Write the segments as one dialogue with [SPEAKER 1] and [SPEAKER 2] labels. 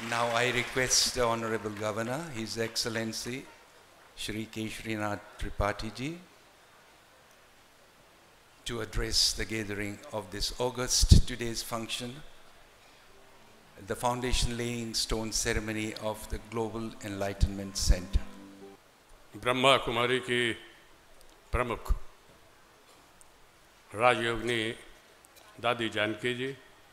[SPEAKER 1] Now I request the Honorable Governor, His Excellency Shri Keshari Nath Tripathi ji, to address the gathering of this August today's function, the foundation laying stone ceremony of the Global Enlightenment Centre.
[SPEAKER 2] Brahma Kumari की प्रमुख राजयोगिनी दादी जानकी जी,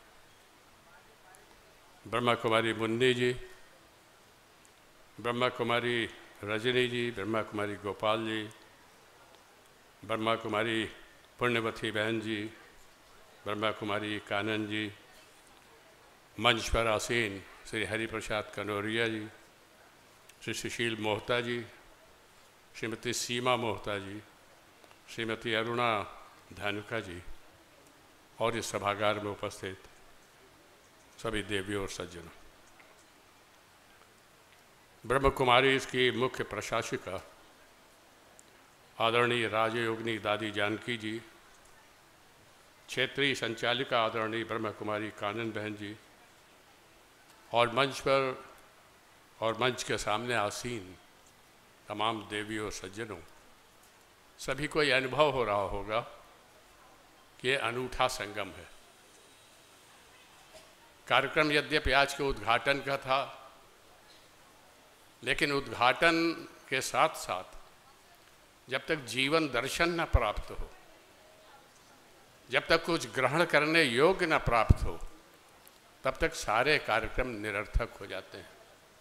[SPEAKER 2] ब्रह्मा कुमारी मुन्नी जी, ब्रह्मा कुमारी रजनी जी, ब्रह्मा कुमारी गोपाल जी, ब्रह्मा कुमारी पुण्यवती बहन जी, ब्रह्मा कुमारी कानन जी, मंच पर आसीन श्री हरिप्रसाद कनौरिया जी, श्री सुशील मोहता जी, श्रीमती सीमा मोहता जी, श्रीमती अरुणा धानुका जी और इस सभागार में उपस्थित सभी देवियों और सज्जनों, ब्रह्म कुमारी इसकी मुख्य प्रशासिका आदरणीय राजयोगिनी दादी जानकी जी, क्षेत्रीय संचालिका आदरणीय ब्रह्म कुमारी कानन बहन जी और मंच पर और मंच के सामने आसीन तमाम देवियों और सज्जनों, सभी को यह अनुभव हो रहा होगा कि ये अनूठा संगम है। कार्यक्रम यद्यपि आज के उद्घाटन का था, लेकिन उद्घाटन के साथ साथ जब तक जीवन दर्शन न प्राप्त हो, जब तक कुछ ग्रहण करने योग्य न प्राप्त हो, तब तक सारे कार्यक्रम निरर्थक हो जाते हैं।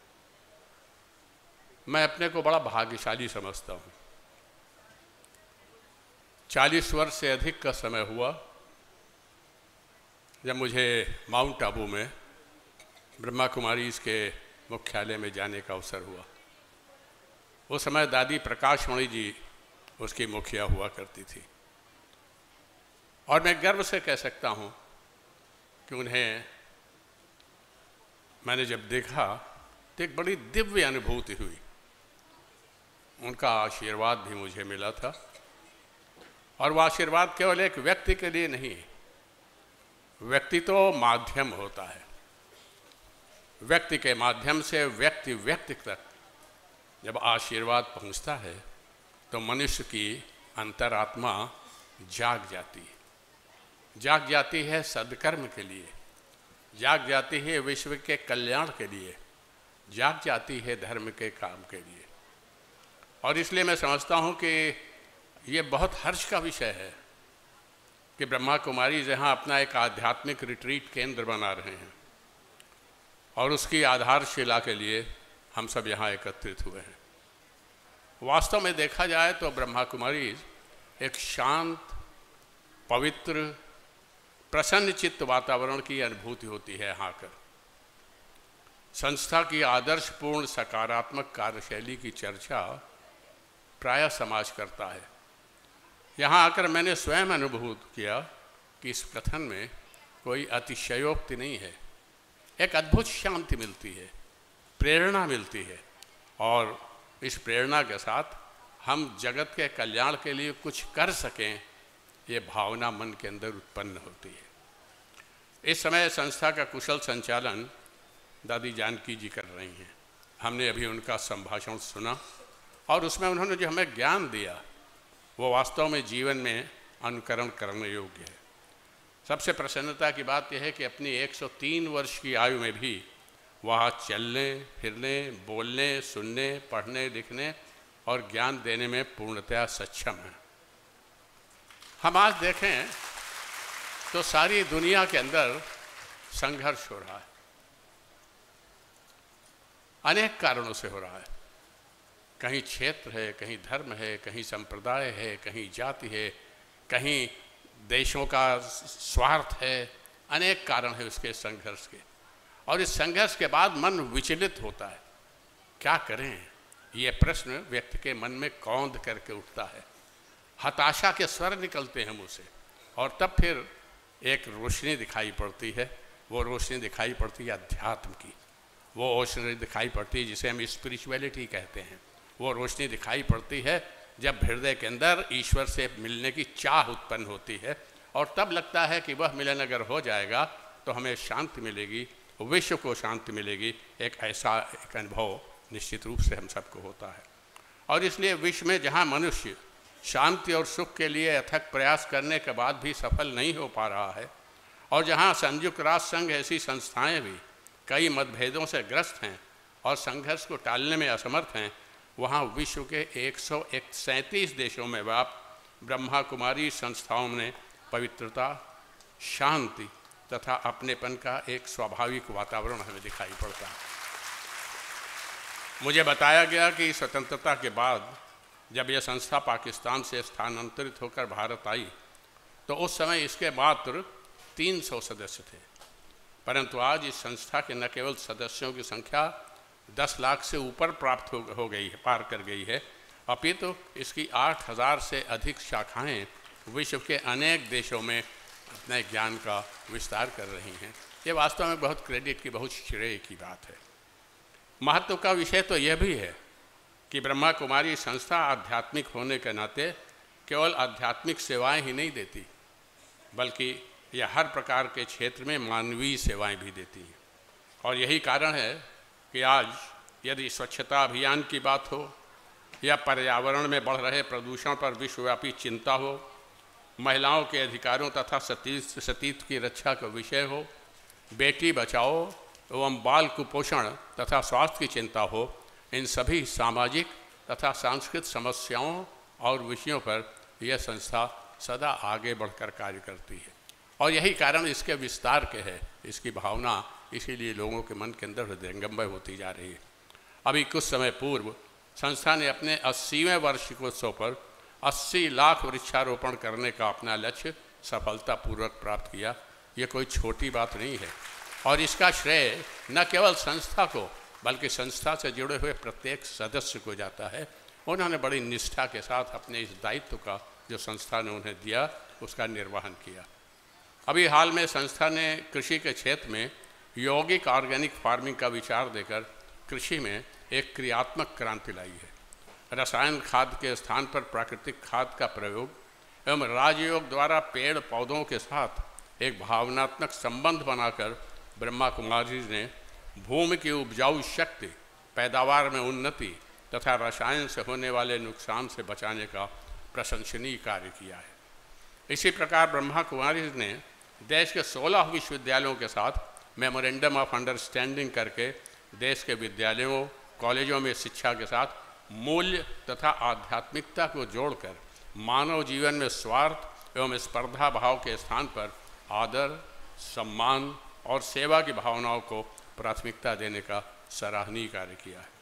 [SPEAKER 2] मैं अपने को बड़ा भाग्यशाली समझता हूँ। 40 वर्ष से अधिक का समय हुआ जब मुझे माउंट आबू में ब्रह्मा कुमारीज के मुख्यालय में जाने का अवसर हुआ। उस समय दादी प्रकाशमणि जी उसकी मुखिया हुआ करती थी और मैं गर्व से कह सकता हूँ कि उन्हें मैंने जब देखा तो एक बड़ी दिव्य अनुभूति हुई। उनका आशीर्वाद भी मुझे मिला था और वह आशीर्वाद केवल एक व्यक्ति के लिए नहीं, व्यक्ति तो माध्यम होता है। व्यक्ति के माध्यम से व्यक्ति तक जब आशीर्वाद पहुंचता है तो मनुष्य की अंतरात्मा जाग जाती है सद्कर्म के लिए, जाग जाती है विश्व के कल्याण के लिए, जाग जाती है धर्म के काम के लिए। और इसलिए मैं समझता हूँ कि ये बहुत हर्ष का विषय है कि ब्रह्मा कुमारी जहाँ अपना एक आध्यात्मिक रिट्रीट केंद्र बना रहे हैं और उसकी आधारशिला के लिए हम सब यहाँ एकत्रित हुए हैं। वास्तव में देखा जाए तो ब्रह्मा कुमारी एक शांत, पवित्र, प्रसन्न चित्त वातावरण की अनुभूति होती है। यहाँ आकर संस्था की आदर्शपूर्ण सकारात्मक कार्यशैली की चर्चा प्रायः समाज करता है। यहाँ आकर मैंने स्वयं अनुभूत किया कि इस कथन में कोई अतिशयोक्ति नहीं है। एक अद्भुत शांति मिलती है, प्रेरणा मिलती है और इस प्रेरणा के साथ हम जगत के कल्याण के लिए कुछ कर सकें, ये भावना मन के अंदर उत्पन्न होती है। इस समय संस्था का कुशल संचालन दादी जानकी जी कर रही हैं। हमने अभी उनका संभाषण सुना और उसमें उन्होंने जो हमें ज्ञान दिया वो वास्तव में जीवन में अनुकरण करने योग्य है। सबसे प्रसन्नता की बात यह है कि अपनी 103 वर्ष की आयु में भी वह चलने फिरने, बोलने, सुनने, पढ़ने, लिखने और ज्ञान देने में पूर्णतया सक्षम है। हम आज देखें तो सारी दुनिया के अंदर संघर्ष हो रहा है, अनेक कारणों से हो रहा है। कहीं क्षेत्र है, कहीं धर्म है, कहीं संप्रदाय है, कहीं जाति है, कहीं देशों का स्वार्थ है, अनेक कारण है उसके संघर्ष के। और इस संघर्ष के बाद मन विचलित होता है, क्या करें? ये प्रश्न व्यक्ति के मन में कौंध करके उठता है, हताशा के स्वर निकलते हैं मुँह से और तब फिर एक रोशनी दिखाई पड़ती है। वो रोशनी दिखाई पड़ती है अध्यात्म की, वो रोशनी दिखाई पड़ती है जिसे हम स्पिरिचुअलिटी कहते हैं। वो रोशनी दिखाई पड़ती है जब हृदय के अंदर ईश्वर से मिलने की चाह उत्पन्न होती है और तब लगता है कि वह मिलन अगर हो जाएगा तो हमें शांति मिलेगी विश्व को शांति मिलेगी, एक ऐसा एक अनुभव निश्चित रूप से हम सबको होता है। और इसलिए विश्व में जहाँ मनुष्य शांति और सुख के लिए अथक प्रयास करने के बाद भी सफल नहीं हो पा रहा है, और जहाँ संयुक्त राष्ट्र संघ ऐसी संस्थाएं भी कई मतभेदों से ग्रस्त हैं और संघर्ष को टालने में असमर्थ हैं, वहाँ विश्व के 137 देशों में व्याप्त ब्रह्मा कुमारी संस्थाओं ने पवित्रता, शांति तथा अपनेपन का एक स्वाभाविक वातावरण हमें दिखाई पड़ता है। मुझे बताया गया कि स्वतंत्रता के बाद जब यह संस्था पाकिस्तान से स्थानांतरित होकर भारत आई तो उस समय इसके मात्र 300 सदस्य थे, परंतु आज इस संस्था के न केवल सदस्यों की संख्या 10 लाख से ऊपर प्राप्त हो गई है, पार कर गई है, अपितु इसकी 8000 से अधिक शाखाएं विश्व के अनेक देशों में अपने ज्ञान का विस्तार कर रही हैं। ये वास्तव में बहुत क्रेडिट की, बहुत श्रेय की बात है। महत्व का विषय तो यह भी है कि ब्रह्मा कुमारी संस्था आध्यात्मिक होने के नाते केवल आध्यात्मिक सेवाएं ही नहीं देती, बल्कि यह हर प्रकार के क्षेत्र में मानवीय सेवाएं भी देती है। और यही कारण है कि आज यदि स्वच्छता अभियान की बात हो या पर्यावरण में बढ़ रहे प्रदूषण पर विश्वव्यापी चिंता हो, महिलाओं के अधिकारों तथा सतीत्व की रक्षा का विषय हो, बेटी बचाओ एवं बाल कुपोषण तथा स्वास्थ्य की चिंता हो, इन सभी सामाजिक तथा सांस्कृतिक समस्याओं और विषयों पर यह संस्था सदा आगे बढ़कर कार्य करती है। और यही कारण इसके विस्तार के है, इसकी भावना इसीलिए लोगों के मन के अंदर हृदयंगम होती जा रही है। अभी कुछ समय पूर्व संस्था ने अपने 80वें वार्षिकोत्सव पर 80 लाख वृक्षारोपण करने का अपना लक्ष्य सफलतापूर्वक प्राप्त किया। ये कोई छोटी बात नहीं है और इसका श्रेय न केवल संस्था को बल्कि संस्था से जुड़े हुए प्रत्येक सदस्य को जाता है। उन्होंने बड़ी निष्ठा के साथ अपने इस दायित्व का जो संस्था ने उन्हें दिया उसका निर्वहन किया। अभी हाल में संस्था ने कृषि के क्षेत्र में यौगिक ऑर्गेनिक फार्मिंग का विचार देकर कृषि में एक क्रियात्मक क्रांति लाई है। रसायन खाद के स्थान पर प्राकृतिक खाद का प्रयोग एवं राजयोग द्वारा पेड़ पौधों के साथ एक भावनात्मक संबंध बनाकर ब्रह्मा कुमारीज ने भूमि की उपजाऊ शक्ति, पैदावार में उन्नति तथा रसायन से होने वाले नुकसान से बचाने का प्रशंसनीय कार्य किया है। इसी प्रकार ब्रह्मा कुमारीज ने देश के 16 विश्वविद्यालयों के साथ मेमोरेंडम ऑफ अंडरस्टैंडिंग करके देश के विद्यालयों, कॉलेजों में शिक्षा के साथ मूल्य तथा आध्यात्मिकता को जोड़कर मानव जीवन में स्वार्थ एवं स्पर्धा भाव के स्थान पर आदर, सम्मान और सेवा की भावनाओं को प्राथमिकता देने का सराहनीय कार्य किया है।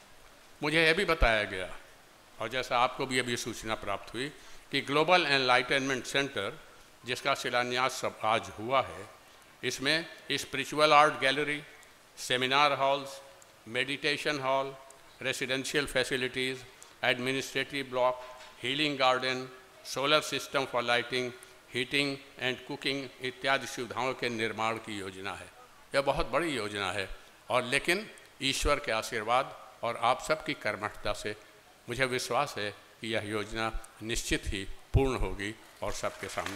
[SPEAKER 2] मुझे यह भी बताया गया और जैसा आपको भी अभी सूचना प्राप्त हुई कि ग्लोबल एनलाइटनमेंट सेंटर जिसका शिलान्यास सब आज हुआ है, इसमें spiritual art gallery, seminar halls, meditation hall, residential facilities, administrative block, healing garden, solar system for lighting, heating and cooking इत्यादि सुविधाओं के निर्माण की योजना है। यह बहुत बड़ी योजना है और लेकिन ईश्वर के आशीर्वाद और आप सबकी कर्मठता से मुझे विश्वास है कि यह योजना निश्चित ही पूर्ण होगी और सबके सामने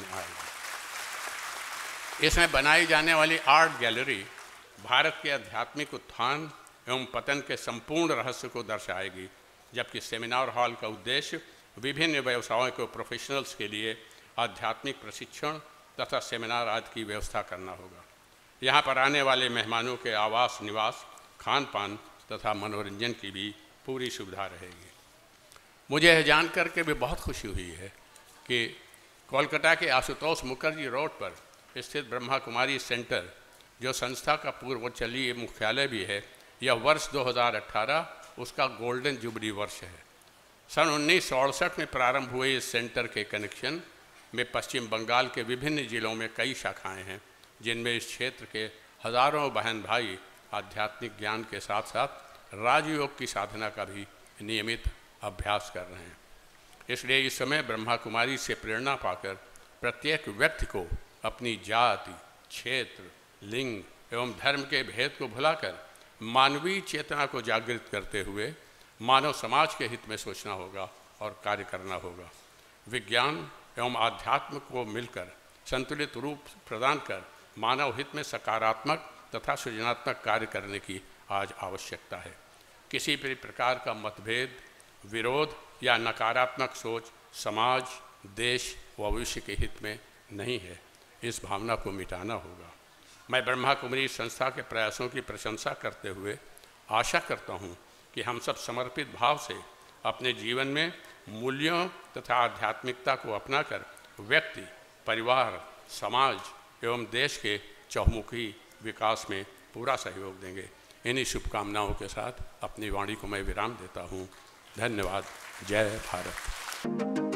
[SPEAKER 2] आएगी। इसमें बनाई जाने वाली आर्ट गैलरी भारत के आध्यात्मिक उत्थान एवं पतन के संपूर्ण रहस्य को दर्शाएगी, जबकि सेमिनार हॉल का उद्देश्य विभिन्न व्यवसायों के प्रोफेशनल्स के लिए आध्यात्मिक प्रशिक्षण तथा सेमिनार आदि की व्यवस्था करना होगा। यहाँ पर आने वाले मेहमानों के आवास, निवास, खान पान तथा मनोरंजन की भी पूरी सुविधा रहेगी। मुझे यह जानकर के भी बहुत खुशी हुई है कि कोलकाता के आशुतोष मुखर्जी रोड पर स्थित ब्रह्मा कुमारी सेंटर, जो संस्था का पूर्वचलीय मुख्यालय भी है, यह वर्ष 2018 उसका गोल्डन जुबली वर्ष है। सन 1968 में प्रारंभ हुए इस सेंटर के कनेक्शन में पश्चिम बंगाल के विभिन्न जिलों में कई शाखाएं हैं, जिनमें इस क्षेत्र के हजारों बहन भाई आध्यात्मिक ज्ञान के साथ साथ राजयोग की साधना का भी नियमित अभ्यास कर रहे हैं। इसलिए इस समय ब्रह्मा कुमारी से प्रेरणा पाकर प्रत्येक व्यक्ति को अपनी जाति, क्षेत्र, लिंग एवं धर्म के भेद को भुलाकर मानवीय चेतना को जागृत करते हुए मानव समाज के हित में सोचना होगा और कार्य करना होगा। विज्ञान एवं आध्यात्म को मिलकर संतुलित रूप प्रदान कर मानव हित में सकारात्मक तथा सृजनात्मक कार्य करने की आज आवश्यकता है। किसी भी प्रकार का मतभेद, विरोध या नकारात्मक सोच समाज, देश व भविष्य के हित में नहीं है। इस भावना को मिटाना होगा। मैं ब्रह्मा कुमारी संस्था के प्रयासों की प्रशंसा करते हुए आशा करता हूँ कि हम सब समर्पित भाव से अपने जीवन में मूल्यों तथा आध्यात्मिकता को अपनाकर व्यक्ति, परिवार, समाज एवं देश के चहुमुखी विकास में पूरा सहयोग देंगे। इन्हीं शुभकामनाओं के साथ अपनी वाणी को मैं विराम देता हूँ। धन्यवाद। जय भारत।